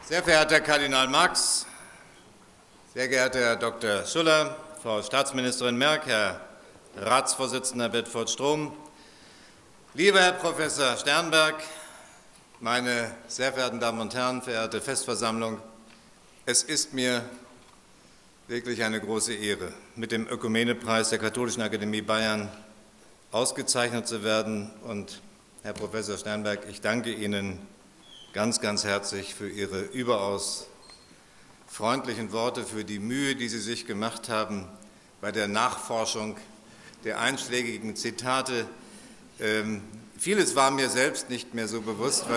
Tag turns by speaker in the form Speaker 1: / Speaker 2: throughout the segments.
Speaker 1: Sehr verehrter Herr Kardinal Marx, sehr geehrter Herr Dr. Schuller, Frau Staatsministerin Merk, Herr Ratsvorsitzender Bedford-Strom, lieber Herr Professor Sternberg, meine sehr verehrten Damen und Herren, verehrte Festversammlung, es ist mir wirklich eine große Ehre, mit dem Ökumenepreis der Katholischen Akademie Bayern ausgezeichnet zu werden. Und Herr Professor Sternberg, ich danke Ihnen ganz, ganz herzlich für Ihre überaus freundlichen Worte, für die Mühe, die Sie sich gemacht haben bei der Nachforschung der einschlägigen Zitate. Vieles war mir selbst nicht mehr so bewusst,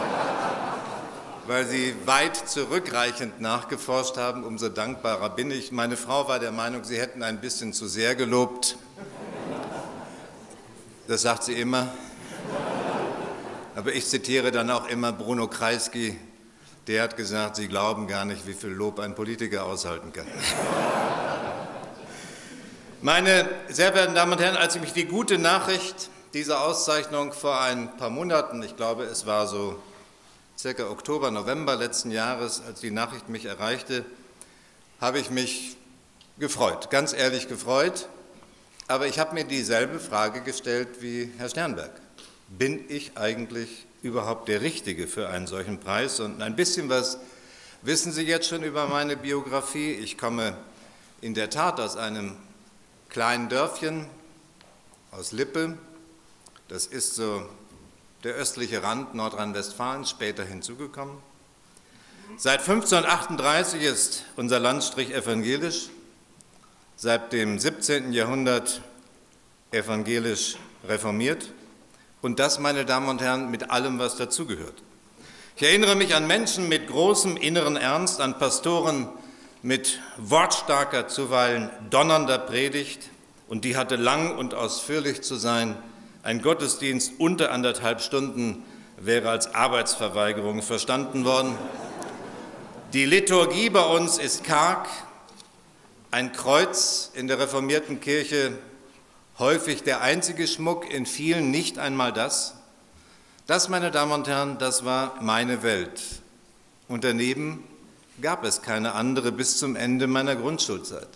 Speaker 1: weil Sie weit zurückreichend nachgeforscht haben. Umso dankbarer bin ich. Meine Frau war der Meinung, Sie hätten ein bisschen zu sehr gelobt. Das sagt sie immer. Aber ich zitiere dann auch immer Bruno Kreisky, der hat gesagt, Sie glauben gar nicht, wie viel Lob ein Politiker aushalten kann. Meine sehr verehrten Damen und Herren, als ich mich die gute Nachricht dieser Auszeichnung vor ein paar Monaten, ich glaube, es war so circa Oktober, November letzten Jahres, als die Nachricht mich erreichte, habe ich mich gefreut, ganz ehrlich gefreut. Aber ich habe mir dieselbe Frage gestellt wie Herr Sternberg. Bin ich eigentlich überhaupt der Richtige für einen solchen Preis? Und ein bisschen was wissen Sie jetzt schon über meine Biografie. Ich komme in der Tat aus einem kleinen Dörfchen, aus Lippe. Das ist so der östliche Rand Nordrhein-Westfalens, später hinzugekommen. Seit 1538 ist unser Landstrich evangelisch, seit dem 17. Jahrhundert evangelisch reformiert. Und das, meine Damen und Herren, mit allem, was dazugehört. Ich erinnere mich an Menschen mit großem inneren Ernst, an Pastoren mit wortstarker, zuweilen donnernder Predigt, und die hatte lang und ausführlich zu sein. Ein Gottesdienst unter 1,5 Stunden wäre als Arbeitsverweigerung verstanden worden. Die Liturgie bei uns ist karg, ein Kreuz in der reformierten Kirche häufig der einzige Schmuck, in vielen nicht einmal das. Das, meine Damen und Herren, das war meine Welt. Und daneben gab es keine andere bis zum Ende meiner Grundschulzeit.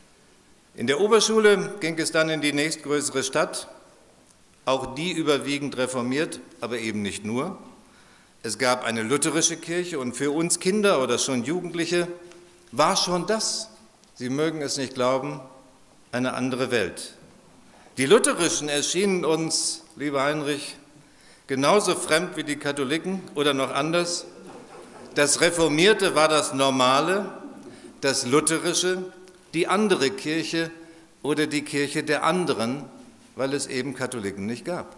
Speaker 1: In der Oberschule ging es dann in die nächstgrößere Stadt, auch die überwiegend reformiert, aber eben nicht nur. Es gab eine lutherische Kirche und für uns Kinder oder schon Jugendliche war schon das, Sie mögen es nicht glauben, eine andere Welt. Die Lutherischen erschienen uns, lieber Heinrich, genauso fremd wie die Katholiken oder noch anders. Das Reformierte war das Normale, das Lutherische die andere Kirche oder die Kirche der anderen, weil es eben Katholiken nicht gab.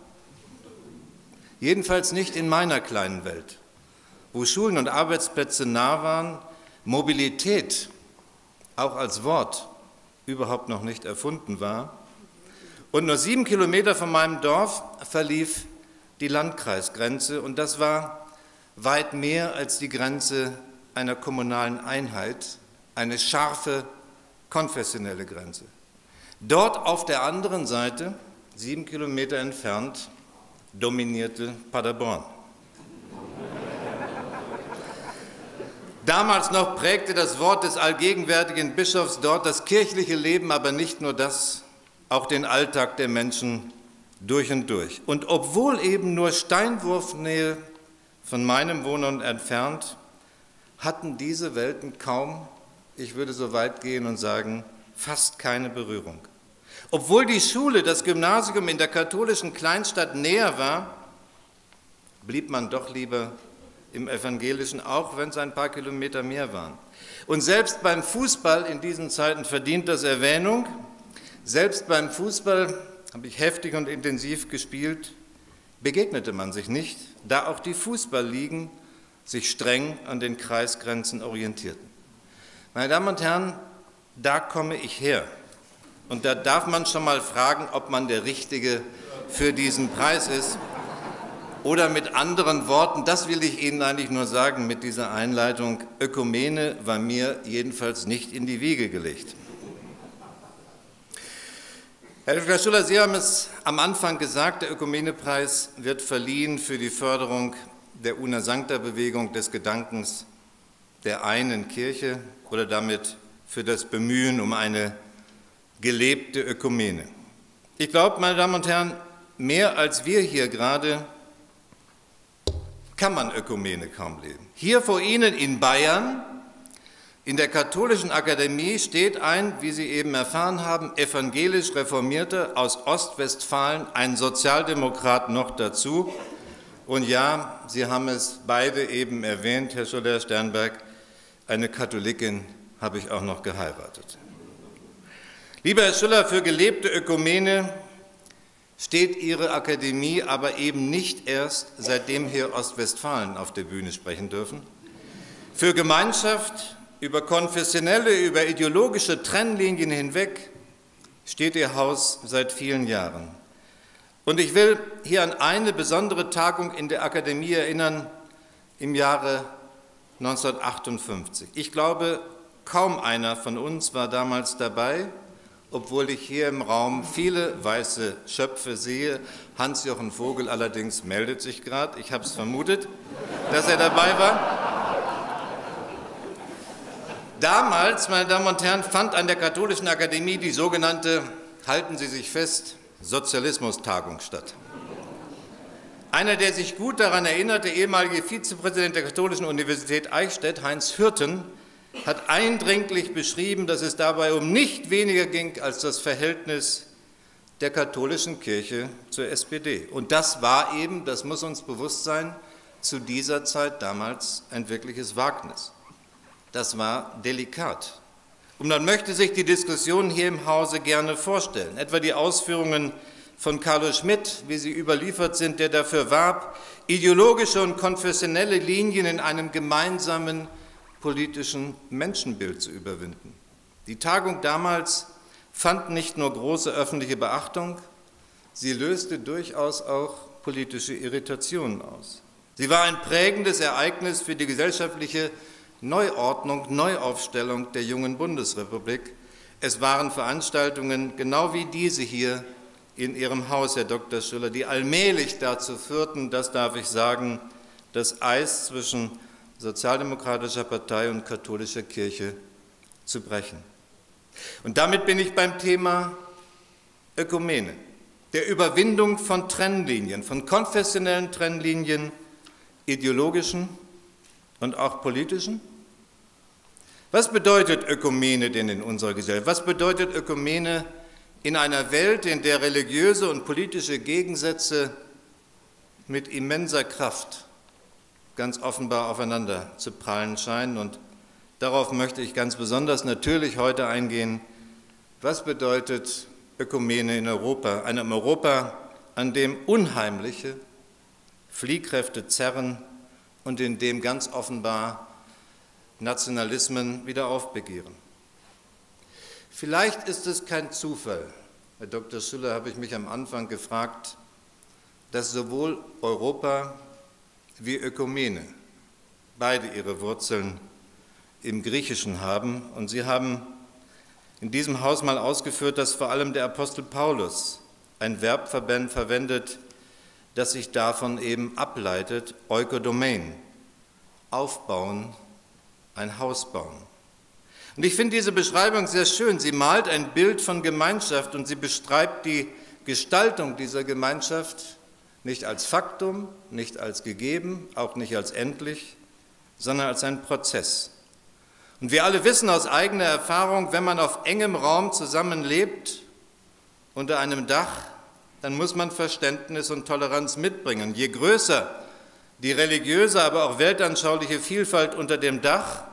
Speaker 1: Jedenfalls nicht in meiner kleinen Welt, wo Schulen und Arbeitsplätze nah waren, Mobilität auch als Wort überhaupt noch nicht erfunden war. Und nur 7 Kilometer von meinem Dorf verlief die Landkreisgrenze, und das war weit mehr als die Grenze einer kommunalen Einheit, eine scharfe konfessionelle Grenze. Dort auf der anderen Seite, 7 Kilometer entfernt, dominierte Paderborn. Damals noch prägte das Wort des allgegenwärtigen Bischofs dort das kirchliche Leben, aber nicht nur das, auch den Alltag der Menschen durch und durch. Und obwohl eben nur Steinwurfnähe von meinem Wohnort entfernt, hatten diese Welten kaum, ich würde so weit gehen und sagen, fast keine Berührung. Obwohl die Schule, das Gymnasium in der katholischen Kleinstadt näher war, blieb man doch lieber im Evangelischen, auch wenn es ein paar Kilometer mehr waren. Und selbst beim Fußball in diesen Zeiten verdient das Erwähnung. Selbst beim Fußball, habe ich heftig und intensiv gespielt, begegnete man sich nicht, da auch die Fußballligen sich streng an den Kreisgrenzen orientierten. Meine Damen und Herren, da komme ich her. Und da darf man schon mal fragen, ob man der Richtige für diesen Preis ist. Oder mit anderen Worten, das will ich Ihnen eigentlich nur sagen mit dieser Einleitung, Ökumene war mir jedenfalls nicht in die Wiege gelegt. Herr Dr. Schuller, Sie haben es am Anfang gesagt, der Ökumenepreis wird verliehen für die Förderung der Una Sancta Bewegung des Gedankens der einen Kirche oder damit für das Bemühen um eine gelebte Ökumene. Ich glaube, meine Damen und Herren, mehr als wir hier gerade kann man Ökumene kaum leben. Hier vor Ihnen in Bayern, in der Katholischen Akademie, steht ein, wie Sie eben erfahren haben, evangelisch Reformierter aus Ostwestfalen, ein Sozialdemokrat noch dazu. Und ja, Sie haben es beide eben erwähnt, Herr Scholler-Sternberg, eine Katholikin habe ich auch noch geheiratet. Lieber Herr Schüller, für gelebte Ökumene steht Ihre Akademie aber eben nicht erst, seitdem hier Ostwestfalen auf der Bühne sprechen dürfen. Für Gemeinschaft über konfessionelle, über ideologische Trennlinien hinweg steht Ihr Haus seit vielen Jahren. Und ich will hier an eine besondere Tagung in der Akademie erinnern im Jahre 1958. Ich glaube, kaum einer von uns war damals dabei, obwohl ich hier im Raum viele weiße Schöpfe sehe. Hans-Jochen Vogel allerdings meldet sich gerade. Ich habe es vermutet, dass er dabei war. Damals, meine Damen und Herren, fand an der Katholischen Akademie die sogenannte, halten Sie sich fest, Sozialismustagung statt. Einer, der sich gut daran erinnert, der ehemalige Vizepräsident der Katholischen Universität Eichstätt, Heinz Hürten, hat eindringlich beschrieben, dass es dabei um nicht weniger ging als das Verhältnis der katholischen Kirche zur SPD. Und das war eben, das muss uns bewusst sein, zu dieser Zeit damals ein wirkliches Wagnis. Das war delikat. Und man möchte sich die Diskussion hier im Hause gerne vorstellen, etwa die Ausführungen von Carlo Schmitt, wie sie überliefert sind, der dafür warb, ideologische und konfessionelle Linien in einem gemeinsamen politischen Menschenbild zu überwinden. Die Tagung damals fand nicht nur große öffentliche Beachtung, sie löste durchaus auch politische Irritationen aus. Sie war ein prägendes Ereignis für die gesellschaftliche Neuordnung, Neuaufstellung der jungen Bundesrepublik. Es waren Veranstaltungen, genau wie diese hier in Ihrem Haus, Herr Dr. Schüller, die allmählich dazu führten, das darf ich sagen, das Eis zwischen Sozialdemokratischer Partei und katholischer Kirche zu brechen. Und damit bin ich beim Thema Ökumene, der Überwindung von Trennlinien, von konfessionellen Trennlinien, ideologischen und auch politischen. Was bedeutet Ökumene denn in unserer Gesellschaft? Was bedeutet Ökumene in einer Welt, in der religiöse und politische Gegensätze mit immenser Kraft ganz offenbar aufeinander zu prallen scheinen? Und darauf möchte ich ganz besonders natürlich heute eingehen. Was bedeutet Ökumene in Europa? Einem Europa, an dem unheimliche Fliehkräfte zerren und in dem ganz offenbar Nationalismen wieder aufbegehren. Vielleicht ist es kein Zufall, Herr Dr. Schüller, habe ich mich am Anfang gefragt, dass sowohl Europa wie Ökumene beide ihre Wurzeln im Griechischen haben. Und Sie haben in diesem Haus mal ausgeführt, dass vor allem der Apostel Paulus ein Verb verwendet, das sich davon eben ableitet, oikodomein, aufbauen, ein Haus bauen. Und ich finde diese Beschreibung sehr schön. Sie malt ein Bild von Gemeinschaft und sie beschreibt die Gestaltung dieser Gemeinschaft nicht als Faktum, nicht als gegeben, auch nicht als endlich, sondern als ein Prozess. Und wir alle wissen aus eigener Erfahrung, wenn man auf engem Raum zusammenlebt, unter einem Dach, dann muss man Verständnis und Toleranz mitbringen. Je größer die religiöse, aber auch weltanschauliche Vielfalt unter dem Dach,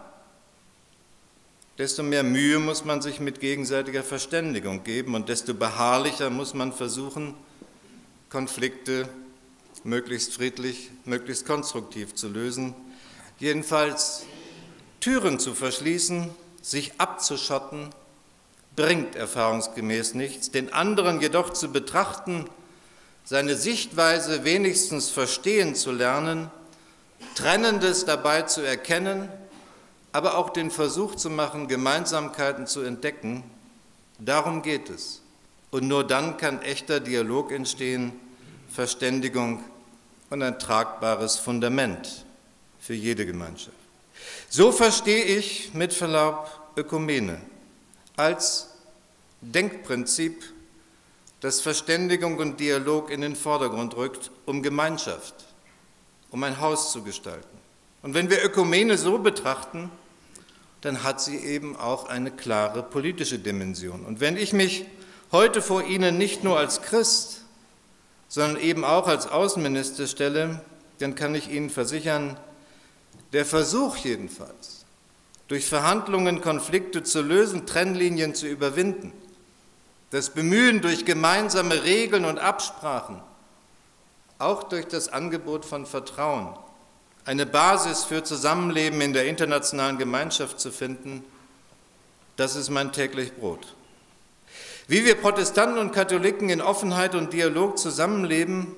Speaker 1: desto mehr Mühe muss man sich mit gegenseitiger Verständigung geben und desto beharrlicher muss man versuchen, Konflikte möglichst friedlich, möglichst konstruktiv zu lösen. Jedenfalls Türen zu verschließen, sich abzuschotten, bringt erfahrungsgemäß nichts. Den anderen jedoch zu betrachten, seine Sichtweise wenigstens verstehen zu lernen, Trennendes dabei zu erkennen, aber auch den Versuch zu machen, Gemeinsamkeiten zu entdecken, darum geht es. Und nur dann kann echter Dialog entstehen, Verständigung und ein tragbares Fundament für jede Gemeinschaft. So verstehe ich mit Verlaub Ökumene als Denkprinzip, das Verständigung und Dialog in den Vordergrund rückt, um Gemeinschaft, um ein Haus zu gestalten. Und wenn wir Ökumene so betrachten, dann hat sie eben auch eine klare politische Dimension. Und wenn ich mich heute vor Ihnen nicht nur als Christ, sondern eben auch als Außenminister stelle, dann kann ich Ihnen versichern, der Versuch jedenfalls, durch Verhandlungen Konflikte zu lösen, Trennlinien zu überwinden, das Bemühen durch gemeinsame Regeln und Absprachen, auch durch das Angebot von Vertrauen, eine Basis für Zusammenleben in der internationalen Gemeinschaft zu finden, das ist mein täglich Brot. Wie wir Protestanten und Katholiken in Offenheit und Dialog zusammenleben,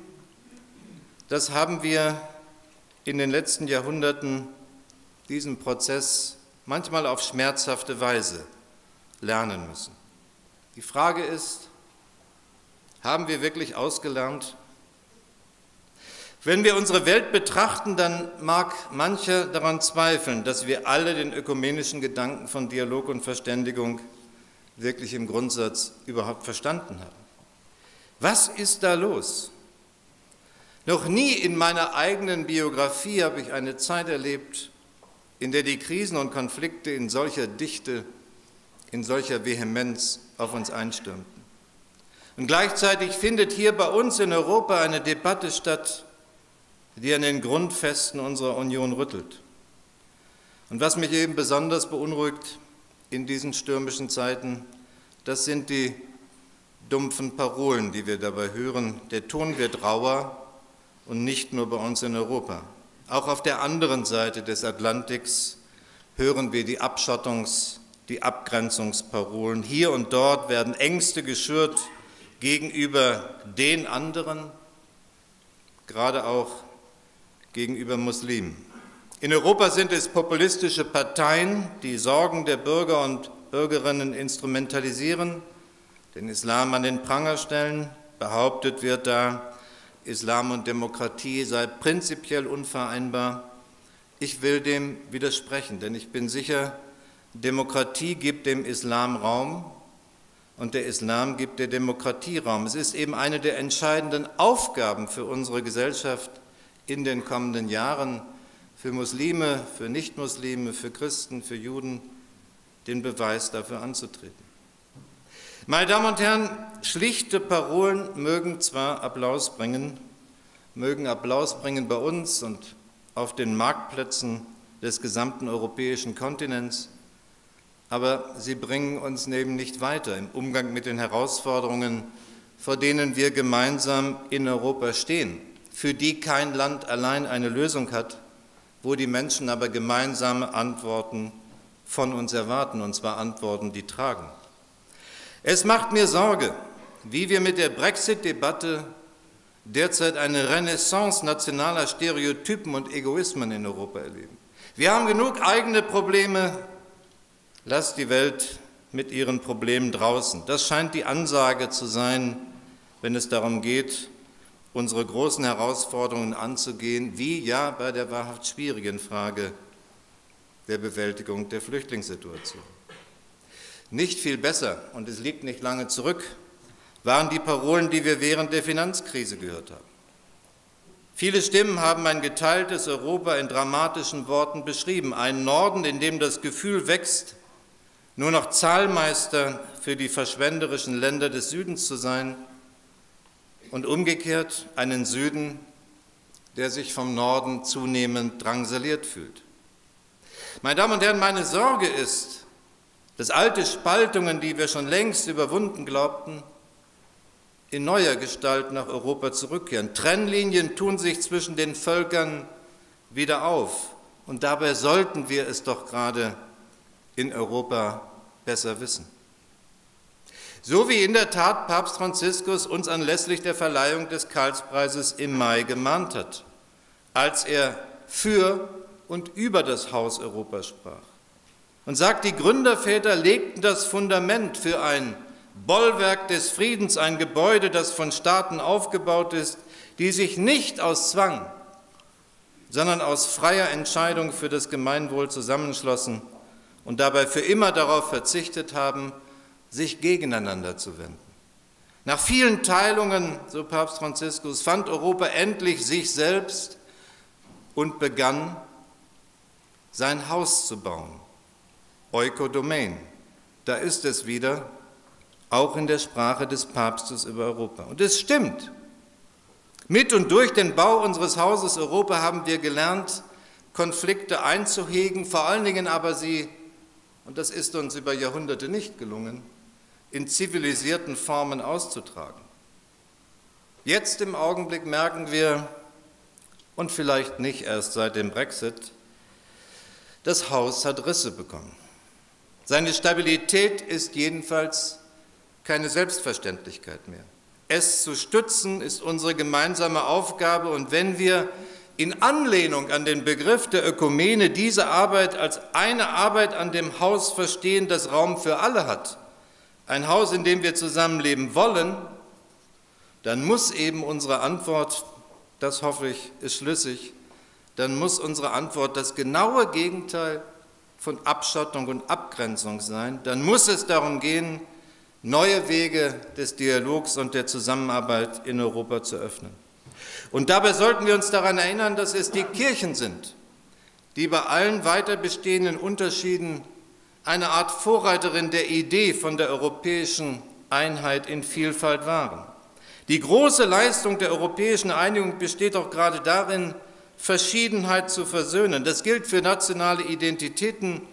Speaker 1: das haben wir in den letzten Jahrhunderten diesen Prozess manchmal auf schmerzhafte Weise lernen müssen. Die Frage ist, haben wir wirklich ausgelernt? Wenn wir unsere Welt betrachten, dann mag mancher daran zweifeln, dass wir alle den ökumenischen Gedanken von Dialog und Verständigung wirklich im Grundsatz überhaupt verstanden haben. Was ist da los? Noch nie in meiner eigenen Biografie habe ich eine Zeit erlebt, in der die Krisen und Konflikte in solcher Dichte, in solcher Vehemenz auf uns einstürmten. Und gleichzeitig findet hier bei uns in Europa eine Debatte statt, die an den Grundfesten unserer Union rüttelt. Und was mich eben besonders beunruhigt in diesen stürmischen Zeiten, das sind die dumpfen Parolen, die wir dabei hören. Der Ton wird rauer und nicht nur bei uns in Europa. Auch auf der anderen Seite des Atlantiks hören wir die die Abgrenzungsparolen. Hier und dort werden Ängste geschürt gegenüber den anderen, gerade auch gegenüber Muslimen. In Europa sind es populistische Parteien, die Sorgen der Bürger und Bürgerinnen instrumentalisieren, den Islam an den Pranger stellen. Behauptet wird da, Islam und Demokratie sei prinzipiell unvereinbar. Ich will dem widersprechen, denn ich bin sicher, Demokratie gibt dem Islam Raum und der Islam gibt der Demokratie Raum. Es ist eben eine der entscheidenden Aufgaben für unsere Gesellschaft in den kommenden Jahren, für Muslime, für Nichtmuslime, für Christen, für Juden, den Beweis dafür anzutreten. Meine Damen und Herren, schlichte Parolen mögen zwar Applaus bringen bei uns und auf den Marktplätzen des gesamten europäischen Kontinents, aber sie bringen uns eben nicht weiter im Umgang mit den Herausforderungen, vor denen wir gemeinsam in Europa stehen, für die kein Land allein eine Lösung hat, wo die Menschen aber gemeinsame Antworten von uns erwarten, und zwar Antworten, die tragen. Es macht mir Sorge, wie wir mit der Brexit-Debatte derzeit eine Renaissance nationaler Stereotypen und Egoismen in Europa erleben. Wir haben genug eigene Probleme, lasst die Welt mit ihren Problemen draußen. Das scheint die Ansage zu sein, wenn es darum geht, unsere großen Herausforderungen anzugehen, wie ja bei der wahrhaft schwierigen Frage der Bewältigung der Flüchtlingssituation. Nicht viel besser, und es liegt nicht lange zurück, waren die Parolen, die wir während der Finanzkrise gehört haben. Viele Stimmen haben ein geteiltes Europa in dramatischen Worten beschrieben. Einen Norden, in dem das Gefühl wächst, nur noch Zahlmeister für die verschwenderischen Länder des Südens zu sein, und umgekehrt einen Süden, der sich vom Norden zunehmend drangsaliert fühlt. Meine Damen und Herren, meine Sorge ist, dass alte Spaltungen, die wir schon längst überwunden glaubten, in neuer Gestalt nach Europa zurückkehren. Trennlinien tun sich zwischen den Völkern wieder auf. Und dabei sollten wir es doch gerade in Europa besser wissen. So wie in der Tat Papst Franziskus uns anlässlich der Verleihung des Karlspreises im Mai gemahnt hat, als er für und über das Haus Europa sprach. Und sagt, die Gründerväter legten das Fundament für ein Bollwerk des Friedens, ein Gebäude, das von Staaten aufgebaut ist, die sich nicht aus Zwang, sondern aus freier Entscheidung für das Gemeinwohl zusammenschlossen und dabei für immer darauf verzichtet haben, sich gegeneinander zu wenden. Nach vielen Teilungen, so Papst Franziskus, fand Europa endlich sich selbst und begann, sein Haus zu bauen. Oikodomein, da ist es wieder, auch in der Sprache des Papstes über Europa. Und es stimmt. Mit und durch den Bau unseres Hauses Europa haben wir gelernt, Konflikte einzuhegen, vor allen Dingen aber sie, und das ist uns über Jahrhunderte nicht gelungen, in zivilisierten Formen auszutragen. Jetzt im Augenblick merken wir, und vielleicht nicht erst seit dem Brexit, das Haus hat Risse bekommen. Seine Stabilität ist jedenfalls keine Selbstverständlichkeit mehr. Es zu stützen ist unsere gemeinsame Aufgabe, und wenn wir in Anlehnung an den Begriff der Ökumene diese Arbeit als eine Arbeit an dem Haus verstehen, das Raum für alle hat, ein Haus, in dem wir zusammenleben wollen, dann muss eben unsere Antwort, das hoffe ich, ist schlüssig, dann muss unsere Antwort das genaue Gegenteil von Abschottung und Abgrenzung sein. Dann muss es darum gehen, neue Wege des Dialogs und der Zusammenarbeit in Europa zu öffnen. Und dabei sollten wir uns daran erinnern, dass es die Kirchen sind, die bei allen weiter bestehenden Unterschieden eine Art Vorreiterin der Idee von der europäischen Einheit in Vielfalt waren. Die große Leistung der europäischen Einigung besteht auch gerade darin, Verschiedenheit zu versöhnen. Das gilt für nationale Identitäten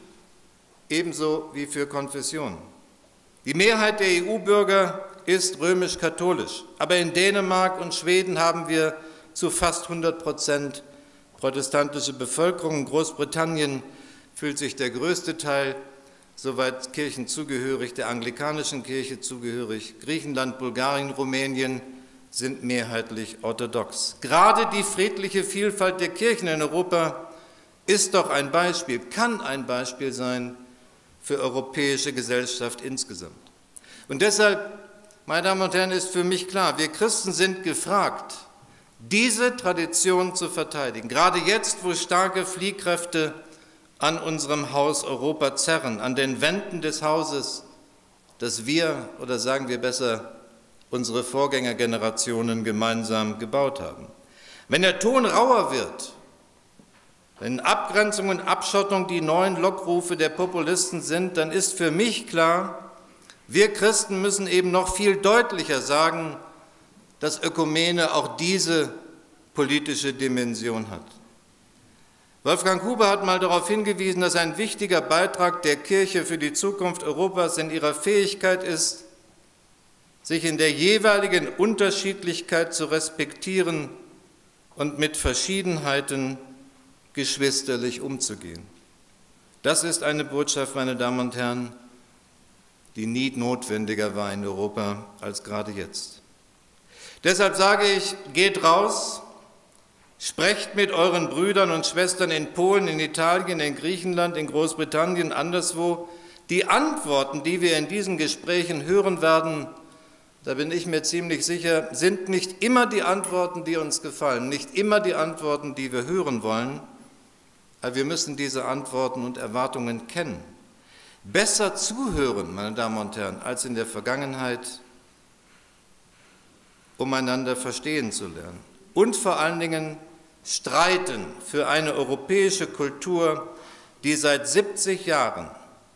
Speaker 1: ebenso wie für Konfessionen. Die Mehrheit der EU-Bürger ist römisch-katholisch, aber in Dänemark und Schweden haben wir zu fast 100% protestantische Bevölkerung. In Großbritannien fühlt sich der größte Teil, soweit Kirchen zugehörig, der anglikanischen Kirche zugehörig. Griechenland, Bulgarien, Rumänien sind mehrheitlich orthodox. Gerade die friedliche Vielfalt der Kirchen in Europa ist doch ein Beispiel, kann ein Beispiel sein für europäische Gesellschaft insgesamt. Und deshalb, meine Damen und Herren, ist für mich klar, wir Christen sind gefragt, diese Tradition zu verteidigen. Gerade jetzt, wo starke Fliehkräfte an unserem Haus Europa zerren, an den Wänden des Hauses, das wir, oder sagen wir besser, unsere Vorgängergenerationen gemeinsam gebaut haben. Wenn der Ton rauer wird, wenn Abgrenzung und Abschottung die neuen Lockrufe der Populisten sind, dann ist für mich klar, wir Christen müssen eben noch viel deutlicher sagen, dass Ökumene auch diese politische Dimension hat. Wolfgang Huber hat mal darauf hingewiesen, dass ein wichtiger Beitrag der Kirche für die Zukunft Europas in ihrer Fähigkeit ist, sich in der jeweiligen Unterschiedlichkeit zu respektieren und mit Verschiedenheiten geschwisterlich umzugehen. Das ist eine Botschaft, meine Damen und Herren, die nie notwendiger war in Europa als gerade jetzt. Deshalb sage ich, geht raus, sprecht mit euren Brüdern und Schwestern in Polen, in Italien, in Griechenland, in Großbritannien, anderswo. Die Antworten, die wir in diesen Gesprächen hören werden, da bin ich mir ziemlich sicher, sind nicht immer die Antworten, die uns gefallen, nicht immer die Antworten, die wir hören wollen, aber wir müssen diese Antworten und Erwartungen kennen. Besser zuhören, meine Damen und Herren, als in der Vergangenheit, um einander verstehen zu lernen. Und vor allen Dingen streiten für eine europäische Kultur, die seit 70 Jahren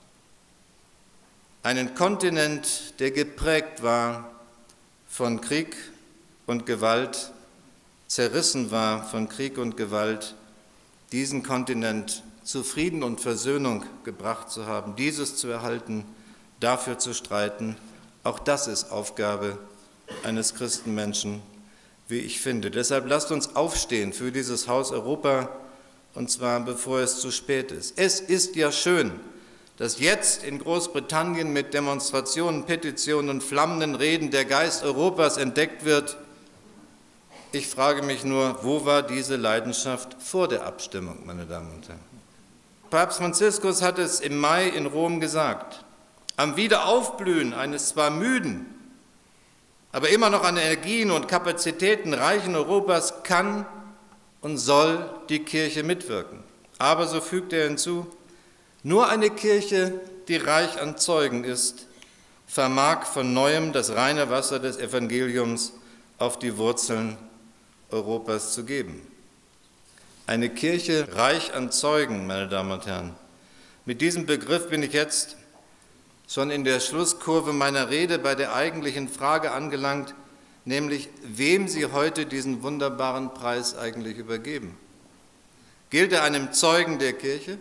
Speaker 1: einen Kontinent, der geprägt war von Krieg und Gewalt, zerrissen war von Krieg und Gewalt, diesen Kontinent zu Frieden und Versöhnung gebracht zu haben, dieses zu erhalten, dafür zu streiten, auch das ist Aufgabe eines Christenmenschen, wie ich finde. Deshalb lasst uns aufstehen für dieses Haus Europa, und zwar bevor es zu spät ist. Es ist ja schön, dass jetzt in Großbritannien mit Demonstrationen, Petitionen und flammenden Reden der Geist Europas entdeckt wird. Ich frage mich nur, wo war diese Leidenschaft vor der Abstimmung, meine Damen und Herren? Papst Franziskus hat es im Mai in Rom gesagt. Am Wiederaufblühen eines zwar müden, aber immer noch an Energien und Kapazitäten reichen Europas kann und soll die Kirche mitwirken. Aber, so fügt er hinzu, nur eine Kirche, die reich an Zeugen ist, vermag von Neuem das reine Wasser des Evangeliums auf die Wurzeln Europas zu geben. Eine Kirche reich an Zeugen, meine Damen und Herren. Mit diesem Begriff bin ich jetzt schon in der Schlusskurve meiner Rede bei der eigentlichen Frage angelangt, nämlich wem Sie heute diesen wunderbaren Preis eigentlich übergeben. Gilt er einem Zeugen der Kirche,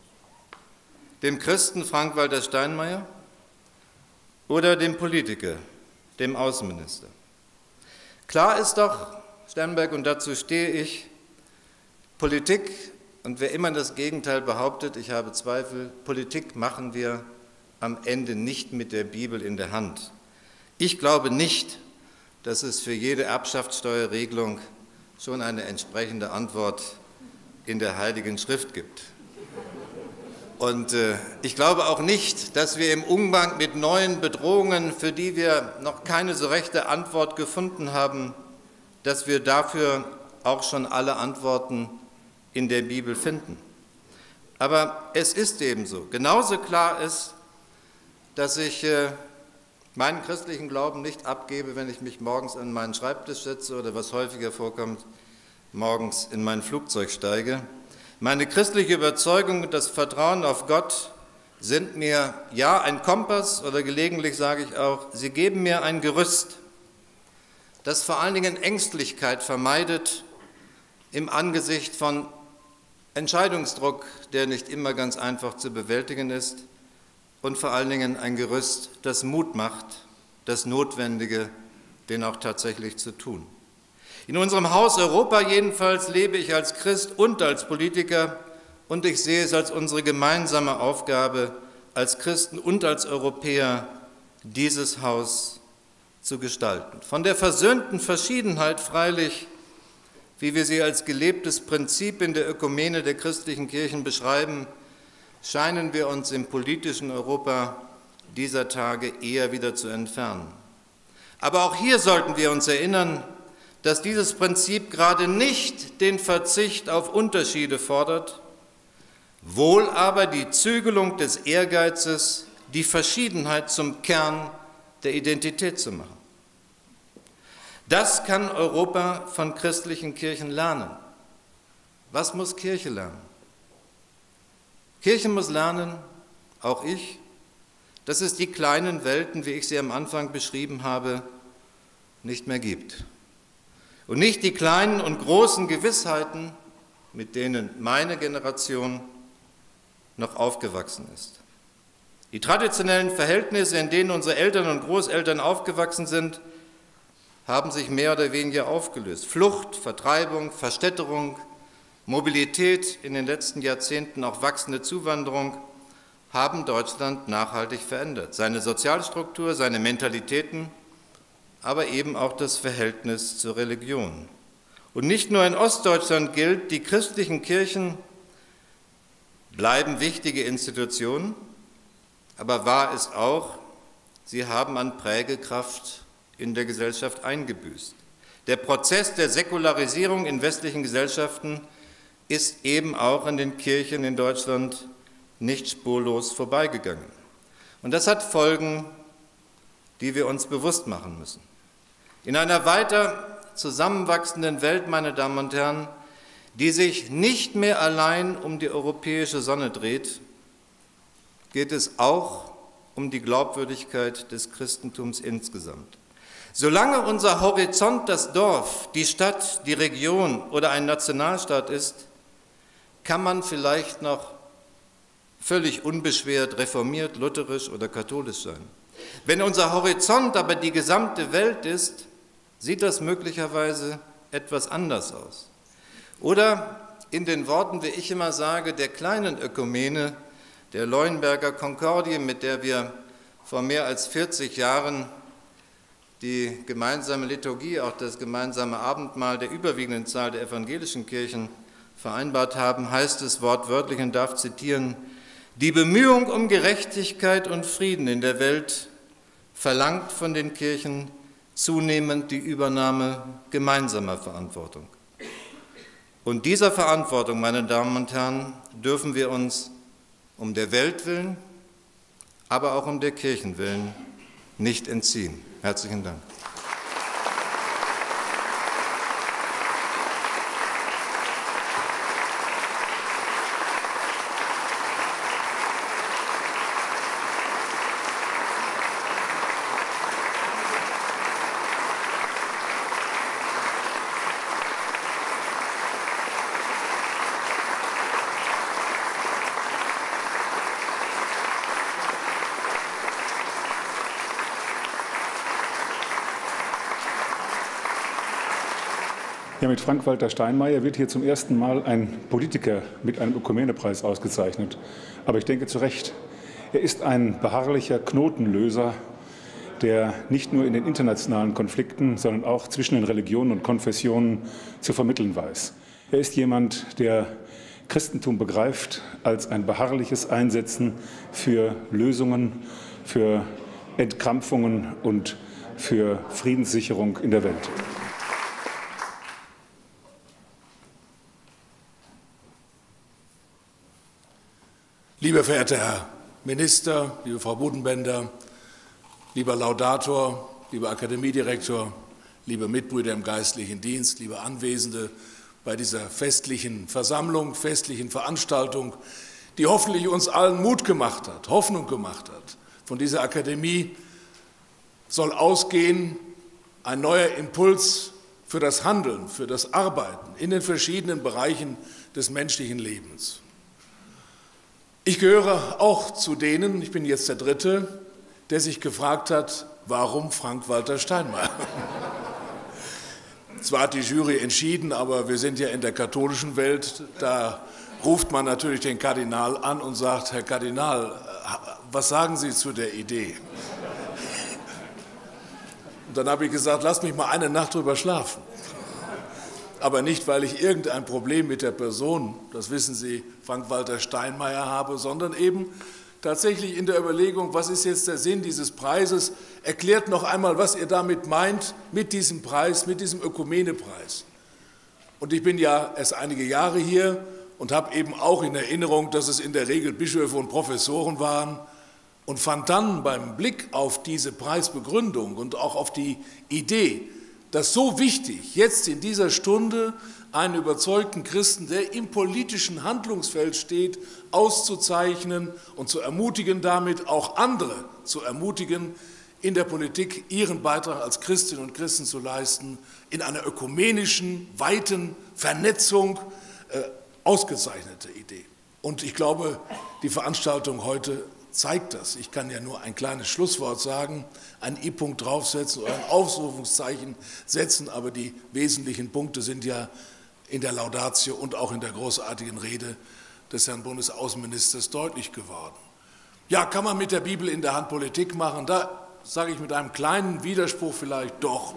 Speaker 1: dem Christen Frank-Walter Steinmeier oder dem Politiker, dem Außenminister? Klar ist doch, Sternberg, und dazu stehe ich, Politik, und wer immer das Gegenteil behauptet, ich habe Zweifel, Politik machen wir am Ende nicht mit der Bibel in der Hand. Ich glaube nicht, dass es für jede Erbschaftssteuerregelung schon eine entsprechende Antwort in der Heiligen Schrift gibt. Und ich glaube auch nicht, dass wir im Umgang mit neuen Bedrohungen, für die wir noch keine so rechte Antwort gefunden haben, dass wir dafür auch schon alle Antworten in der Bibel finden. Aber es ist ebenso. Genauso klar ist, dass ich meinen christlichen Glauben nicht abgebe, wenn ich mich morgens an meinen Schreibtisch setze oder, was häufiger vorkommt, morgens in mein Flugzeug steige. Meine christliche Überzeugung und das Vertrauen auf Gott sind mir, ja, ein Kompass, oder gelegentlich sage ich auch, sie geben mir ein Gerüst, das vor allen Dingen Ängstlichkeit vermeidet im Angesicht von Entscheidungsdruck, der nicht immer ganz einfach zu bewältigen ist, und vor allen Dingen ein Gerüst, das Mut macht, das Notwendige, den auch tatsächlich zu tun. In unserem Haus Europa jedenfalls lebe ich als Christ und als Politiker, und ich sehe es als unsere gemeinsame Aufgabe, als Christen und als Europäer dieses Haus zu gestalten. Von der versöhnten Verschiedenheit freilich, wie wir sie als gelebtes Prinzip in der Ökumene der christlichen Kirchen beschreiben, scheinen wir uns im politischen Europa dieser Tage eher wieder zu entfernen. Aber auch hier sollten wir uns erinnern, dass dieses Prinzip gerade nicht den Verzicht auf Unterschiede fordert, wohl aber die Zügelung des Ehrgeizes, die Verschiedenheit zum Kern der Identität zu machen. Das kann Europa von christlichen Kirchen lernen. Was muss Kirche lernen? Kirche muss lernen, auch ich, dass es die kleinen Welten, wie ich sie am Anfang beschrieben habe, nicht mehr gibt. Und nicht die kleinen und großen Gewissheiten, mit denen meine Generation noch aufgewachsen ist. Die traditionellen Verhältnisse, in denen unsere Eltern und Großeltern aufgewachsen sind, haben sich mehr oder weniger aufgelöst. Flucht, Vertreibung, Verstädterung, Mobilität, in den letzten Jahrzehnten auch wachsende Zuwanderung haben Deutschland nachhaltig verändert. Seine Sozialstruktur, seine Mentalitäten, aber eben auch das Verhältnis zur Religion. Und nicht nur in Ostdeutschland gilt, die christlichen Kirchen bleiben wichtige Institutionen, aber wahr ist auch, sie haben an Prägekraft in der Gesellschaft eingebüßt. Der Prozess der Säkularisierung in westlichen Gesellschaften ist eben auch in den Kirchen in Deutschland nicht spurlos vorbeigegangen. Und das hat Folgen, die wir uns bewusst machen müssen. In einer weiter zusammenwachsenden Welt, meine Damen und Herren, die sich nicht mehr allein um die europäische Sonne dreht, geht es auch um die Glaubwürdigkeit des Christentums insgesamt. Solange unser Horizont das Dorf, die Stadt, die Region oder ein Nationalstaat ist, kann man vielleicht noch völlig unbeschwert reformiert, lutherisch oder katholisch sein. Wenn unser Horizont aber die gesamte Welt ist, sieht das möglicherweise etwas anders aus. Oder in den Worten, wie ich immer sage, der kleinen Ökumene, der Leuenberger Konkordie, mit der wir vor mehr als 40 Jahren die gemeinsame Liturgie, auch das gemeinsame Abendmahl der überwiegenden Zahl der evangelischen Kirchen vereinbart haben, heißt es wortwörtlich, und darf zitieren: Die Bemühung um Gerechtigkeit und Frieden in der Welt verlangt von den Kirchen zunehmend die Übernahme gemeinsamer Verantwortung. Und dieser Verantwortung, meine Damen und Herren, dürfen wir uns um der Welt willen, aber auch um der Kirchen willen nicht entziehen. Herzlichen Dank.
Speaker 2: Ja, mit Frank-Walter Steinmeier wird hier zum ersten Mal ein Politiker mit einem Ökumenepreis ausgezeichnet. Aber ich denke zu Recht. Er ist ein beharrlicher Knotenlöser, der nicht nur in den internationalen Konflikten, sondern auch zwischen den Religionen und Konfessionen zu vermitteln weiß. Er ist jemand, der Christentum begreift als ein beharrliches Einsetzen für Lösungen, für Entkrampfungen und für Friedenssicherung in der Welt.
Speaker 3: Lieber verehrter Herr Minister, liebe Frau Budenbender, lieber Laudator, lieber Akademiedirektor, liebe Mitbrüder im geistlichen Dienst, liebe Anwesende bei dieser festlichen Versammlung, festlichen Veranstaltung, die hoffentlich uns allen Mut gemacht hat, Hoffnung gemacht hat. Von dieser Akademie soll ausgehen ein neuer Impuls für das Handeln, für das Arbeiten in den verschiedenen Bereichen des menschlichen Lebens. Ich gehöre auch zu denen, ich bin jetzt der Dritte, der sich gefragt hat, warum Frank-Walter Steinmeier? Zwar hat die Jury entschieden, aber wir sind ja in der katholischen Welt, da ruft man natürlich den Kardinal an und sagt, Herr Kardinal, was sagen Sie zu der Idee? Und dann habe ich gesagt, lass mich mal eine Nacht drüber schlafen. Aber nicht, weil ich irgendein Problem mit der Person, das wissen Sie, Frank-Walter Steinmeier habe, sondern eben tatsächlich in der Überlegung, was ist jetzt der Sinn dieses Preises? Erklärt noch einmal, was ihr damit meint, mit diesem Preis, mit diesem Ökumenepreis. Und ich bin ja erst einige Jahre hier und habe eben auch in Erinnerung, dass es in der Regel Bischöfe und Professoren waren und fand dann beim Blick auf diese Preisbegründung und auch auf die Idee, dass so wichtig, jetzt in dieser Stunde einen überzeugten Christen, der im politischen Handlungsfeld steht, auszuzeichnen und zu ermutigen, damit auch andere zu ermutigen, in der Politik ihren Beitrag als Christinnen und Christen zu leisten, in einer ökumenischen, weiten Vernetzung, ausgezeichnete Idee. Und ich glaube, die Veranstaltung heute zeigt das. Ich kann ja nur ein kleines Schlusswort sagen, einen I-Punkt draufsetzen oder ein Aufrufungszeichen setzen, aber die wesentlichen Punkte sind ja in der Laudatio und auch in der großartigen Rede des Herrn Bundesaußenministers deutlich geworden. Ja, kann man mit der Bibel in der Hand Politik machen? Da sage ich mit einem kleinen Widerspruch vielleicht, doch.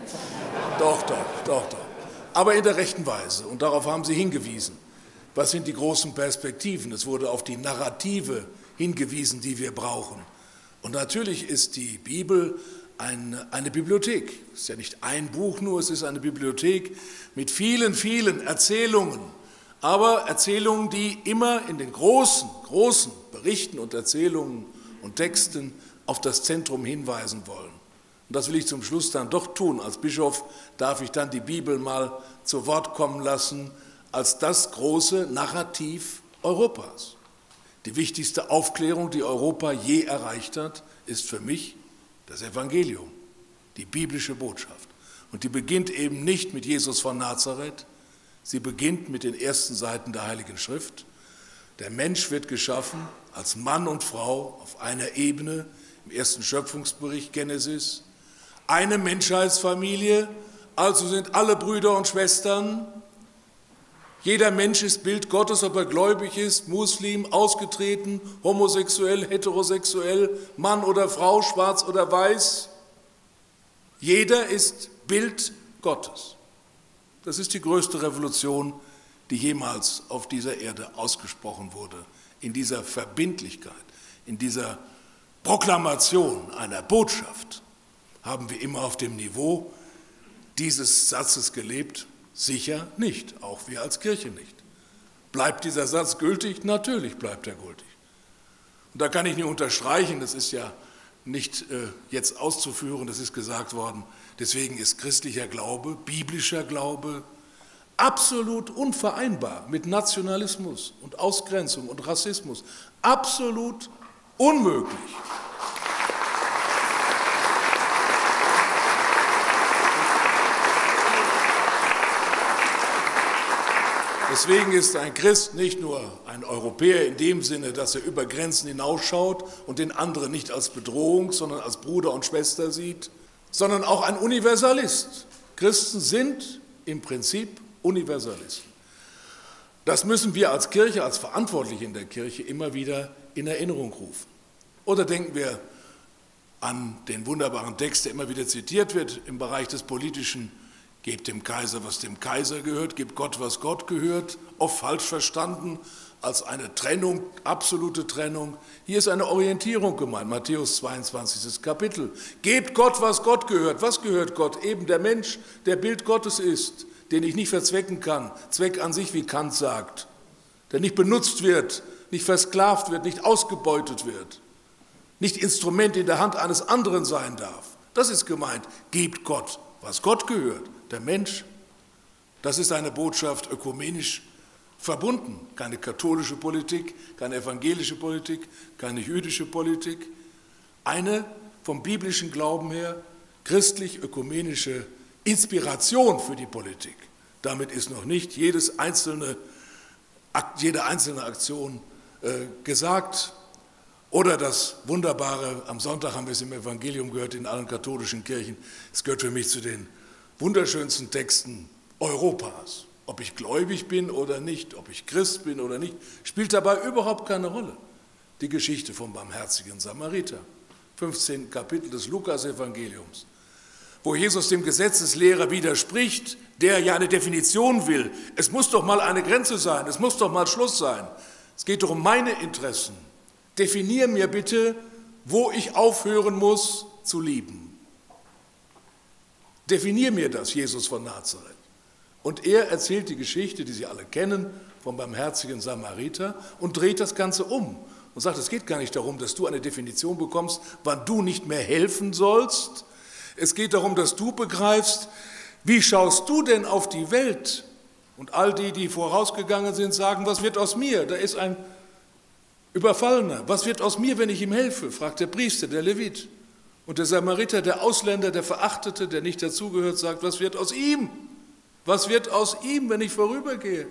Speaker 3: Aber in der rechten Weise. Und darauf haben Sie hingewiesen. Was sind die großen Perspektiven? Es wurde auf die Narrative hingewiesen, die wir brauchen. Und natürlich ist die Bibel eine Bibliothek. Es ist ja nicht ein Buch nur, es ist eine Bibliothek mit vielen, vielen Erzählungen. Aber Erzählungen, die immer in den großen Berichten und Erzählungen und Texten auf das Zentrum hinweisen wollen. Und das will ich zum Schluss dann doch tun. Als Bischof darf ich dann die Bibel mal zu Wort kommen lassen als das große Narrativ Europas. Die wichtigste Aufklärung, die Europa je erreicht hat, ist für mich das Evangelium, die biblische Botschaft. Und die beginnt eben nicht mit Jesus von Nazareth, sie beginnt mit den ersten Seiten der Heiligen Schrift. Der Mensch wird geschaffen als Mann und Frau auf einer Ebene, im ersten Schöpfungsbericht Genesis. Eine Menschheitsfamilie, also sind alle Brüder und Schwestern. Jeder Mensch ist Bild Gottes, ob er gläubig ist, Muslim, ausgetreten, homosexuell, heterosexuell, Mann oder Frau, schwarz oder weiß. Jeder ist Bild Gottes. Das ist die größte Revolution, die jemals auf dieser Erde ausgesprochen wurde. In dieser Verbindlichkeit, in dieser Proklamation einer Botschaft haben wir immer auf dem Niveau dieses Satzes gelebt. Sicher nicht, auch wir als Kirche nicht. Bleibt dieser Satz gültig? Natürlich bleibt er gültig. Und da kann ich nicht unterstreichen, das ist ja nicht jetzt auszuführen, das ist gesagt worden. Deswegen ist christlicher Glaube, biblischer Glaube absolut unvereinbar mit Nationalismus und Ausgrenzung und Rassismus. Absolut unmöglich. Deswegen ist ein Christ nicht nur ein Europäer in dem Sinne, dass er über Grenzen hinausschaut und den anderen nicht als Bedrohung, sondern als Bruder und Schwester sieht, sondern auch ein Universalist. Christen sind im Prinzip Universalisten. Das müssen wir als Kirche, als Verantwortliche in der Kirche immer wieder in Erinnerung rufen. Oder denken wir an den wunderbaren Text, der immer wieder zitiert wird im Bereich des Politischen: Gebt dem Kaiser, was dem Kaiser gehört, gebt Gott, was Gott gehört, oft falsch verstanden als eine Trennung, absolute Trennung. Hier ist eine Orientierung gemeint, Matthäus 22. Kapitel. Gebt Gott, was Gott gehört. Was gehört Gott? Eben der Mensch, der Bild Gottes ist, den ich nicht verzwecken kann, Zweck an sich, wie Kant sagt, der nicht benutzt wird, nicht versklavt wird, nicht ausgebeutet wird, nicht Instrument in der Hand eines anderen sein darf. Das ist gemeint, gebt Gott, was Gott gehört. Der Mensch, das ist eine Botschaft ökumenisch verbunden. Keine katholische Politik, keine evangelische Politik, keine jüdische Politik. Eine vom biblischen Glauben her christlich-ökumenische Inspiration für die Politik. Damit ist noch nicht jede einzelne Aktion gesagt. Oder das Wunderbare, am Sonntag haben wir es im Evangelium gehört, in allen katholischen Kirchen, es gehört für mich zu den wunderschönsten Texten Europas. Ob ich gläubig bin oder nicht, ob ich Christ bin oder nicht, spielt dabei überhaupt keine Rolle. Die Geschichte vom barmherzigen Samariter, 15. Kapitel des Lukas-Evangeliums, wo Jesus dem Gesetzeslehrer widerspricht, der ja eine Definition will. Es muss doch mal eine Grenze sein, es muss doch mal Schluss sein. Es geht doch um meine Interessen. Definier mir bitte, wo ich aufhören muss zu lieben. Definier mir das, Jesus von Nazareth. Und er erzählt die Geschichte, die Sie alle kennen, vom barmherzigen Samariter und dreht das Ganze um und sagt, es geht gar nicht darum, dass du eine Definition bekommst, wann du nicht mehr helfen sollst. Es geht darum, dass du begreifst, wie schaust du denn auf die Welt? Und all die, die vorausgegangen sind, sagen, was wird aus mir? Da ist ein Überfallener. Was wird aus mir, wenn ich ihm helfe? Fragt der Priester, der Levit. Und der Samariter, der Ausländer, der Verachtete, der nicht dazugehört, sagt, was wird aus ihm? Was wird aus ihm, wenn ich vorübergehe?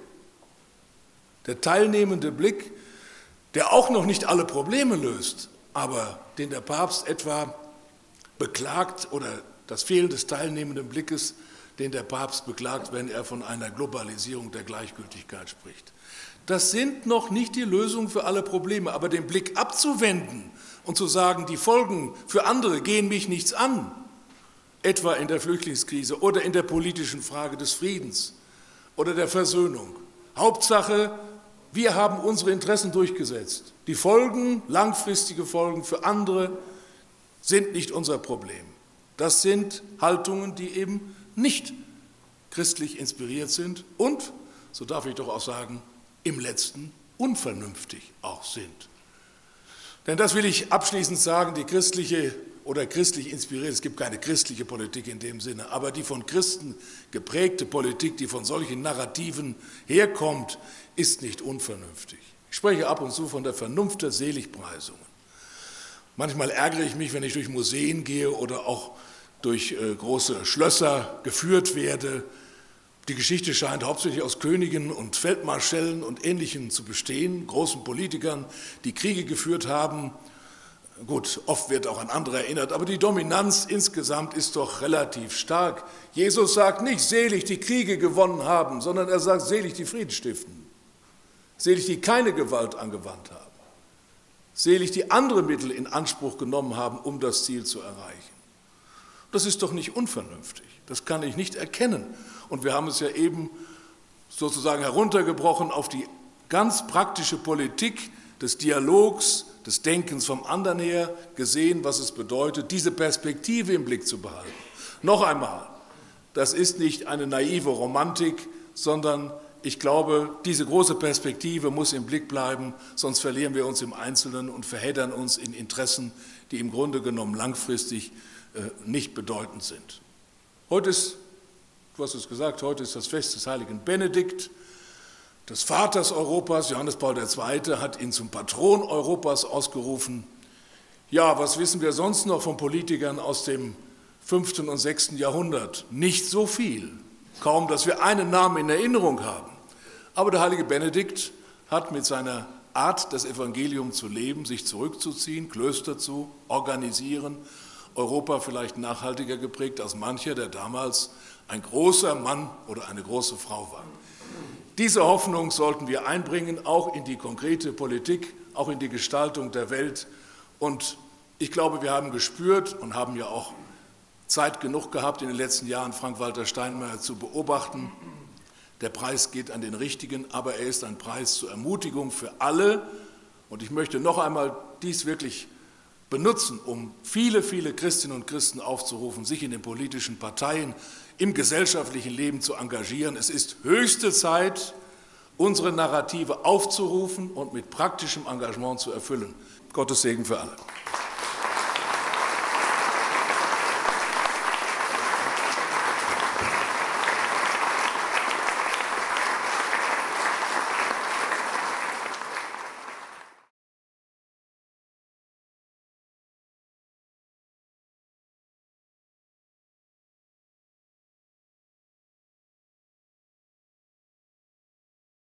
Speaker 3: Der teilnehmende Blick, der auch noch nicht alle Probleme löst, aber den der Papst etwa beklagt, oder das Fehlen des teilnehmenden Blickes, den der Papst beklagt, wenn er von einer Globalisierung der Gleichgültigkeit spricht. Das sind noch nicht die Lösungen für alle Probleme, aber den Blick abzuwenden und zu sagen, die Folgen für andere gehen mich nichts an, etwa in der Flüchtlingskrise oder in der politischen Frage des Friedens oder der Versöhnung. Hauptsache, wir haben unsere Interessen durchgesetzt. Die Folgen, langfristige Folgen für andere, sind nicht unser Problem. Das sind Haltungen, die eben nicht christlich inspiriert sind und, so darf ich doch auch sagen, im Letzten unvernünftig auch sind. Denn das will ich abschließend sagen, die christliche oder christlich inspiriert, es gibt keine christliche Politik in dem Sinne, aber die von Christen geprägte Politik, die von solchen Narrativen herkommt, ist nicht unvernünftig. Ich spreche ab und zu von der Vernunft der Seligpreisungen. Manchmal ärgere ich mich, wenn ich durch Museen gehe oder auch durch große Schlösser geführt werde. Die Geschichte scheint hauptsächlich aus Königen und Feldmarschällen und Ähnlichem zu bestehen, großen Politikern, die Kriege geführt haben. Gut, oft wird auch an andere erinnert, aber die Dominanz insgesamt ist doch relativ stark. Jesus sagt nicht, selig die Kriege gewonnen haben, sondern er sagt, selig die Frieden stiften. Selig die keine Gewalt angewandt haben. Selig die andere Mittel in Anspruch genommen haben, um das Ziel zu erreichen. Das ist doch nicht unvernünftig, das kann ich nicht erkennen. Und wir haben es ja eben sozusagen heruntergebrochen auf die ganz praktische Politik des Dialogs, des Denkens vom anderen her, gesehen, was es bedeutet, diese Perspektive im Blick zu behalten. Noch einmal, Das ist nicht eine naive Romantik, sondern ich glaube, diese große Perspektive muss im Blick bleiben, sonst verlieren wir uns im Einzelnen und verheddern uns in Interessen, die im Grunde genommen langfristig nicht bedeutend sind. Heute ist, du hast es gesagt, heute ist das Fest des heiligen Benedikt, des Vaters Europas. Johannes Paul II. Hat ihn zum Patron Europas ausgerufen. Ja, was wissen wir sonst noch von Politikern aus dem 5. und 6. Jahrhundert? Nicht so viel. Kaum, dass wir einen Namen in Erinnerung haben. Aber der heilige Benedikt hat mit seiner Art, das Evangelium zu leben, sich zurückzuziehen, Klöster zu organisieren, Europa vielleicht nachhaltiger geprägt als mancher, der damals ein großer Mann oder eine große Frau war. Diese Hoffnung sollten wir einbringen, auch in die konkrete Politik, auch in die Gestaltung der Welt. Und ich glaube, wir haben gespürt und haben ja auch Zeit genug gehabt, in den letzten Jahren Frank-Walter Steinmeier zu beobachten. Der Preis geht an den Richtigen, aber er ist ein Preis zur Ermutigung für alle. Und ich möchte noch einmal dies wirklich benutzen, um viele, viele Christinnen und Christen aufzurufen, sich in den politischen Parteien, im gesellschaftlichen Leben zu engagieren. Es ist höchste Zeit, unsere Narrative aufzurufen und mit praktischem Engagement zu erfüllen. Gottes Segen für alle.